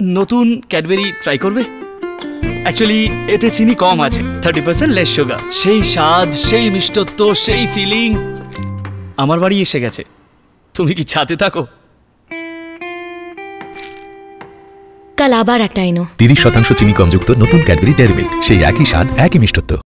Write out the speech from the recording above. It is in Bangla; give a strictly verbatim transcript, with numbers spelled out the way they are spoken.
নতুন ক্যাডবেরি ট্রাই করবে? অ্যাকচুয়ালি এতে চিনি কম আছে, থার্টি পার্সেন্ট লেস সুগার। সেই স্বাদ, সেই মিষ্টত্ব, সেই ফিলিং আমার বাড়ি এসে গেছে। তুমি কি ছাতে থাকো? কাল আবার একটা এনো। তিরিশ শতাংশ চিনি কমযুক্ত নতুন ক্যাডবেরি ডেয়ারি মিল্ক, সেই একই স্বাদ, একই মিষ্টত্ব।